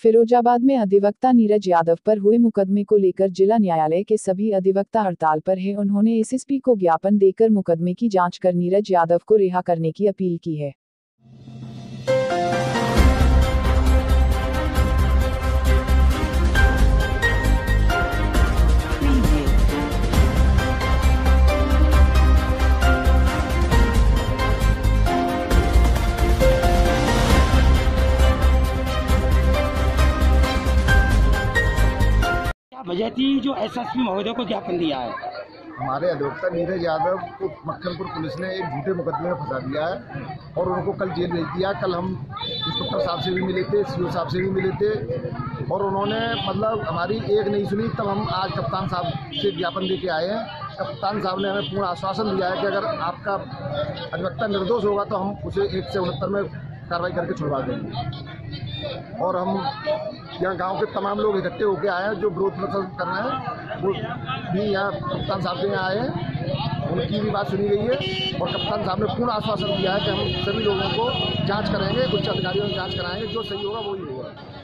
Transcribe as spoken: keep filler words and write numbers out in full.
फिरोजाबाद में अधिवक्ता नीरज यादव पर हुए मुकदमे को लेकर जिला न्यायालय के सभी अधिवक्ता हड़ताल पर हैं। उन्होंने एसएसपी को ज्ञापन देकर मुकदमे की जांच कर नीरज यादव को रिहा करने की अपील की है। वजह थी जो एसएसपी महोदय को ज्ञापन दिया है? हमारे अधिवक्ता नीरज यादव को मक्खनपुर पुलिस ने एक झूठे मुकदमे में फंसा दिया है और उनको कल जेल भेज दिया। कल हम इंस्पेक्टर साहब से भी मिले थे, सीओ साहब से भी मिले थे और उन्होंने मतलब हमारी एक नहीं सुनी। तब हम आज कप्तान साहब से ज्ञापन दे के आए हैं। कप्तान साहब ने हमें पूर्ण आश्वासन दिया है कि अगर आपका अधिवक्ता निर्दोष होगा तो हम उसे एक से उनहत्तर में कार्रवाई करके छुड़वा देंगे। और हम यहाँ गांव के तमाम लोग इकट्ठे होकर आए हैं जो विरोध प्रदर्शन कर रहे हैं, वो भी यहाँ कप्तान साहब के यहाँ आए हैं, उनकी भी बात सुनी गई है और कप्तान साहब ने पूर्ण आश्वासन दिया है कि हम सभी लोगों को जांच करेंगे, उच्च अधिकारियों से जांच कराएंगे, जो सही होगा वही होगा।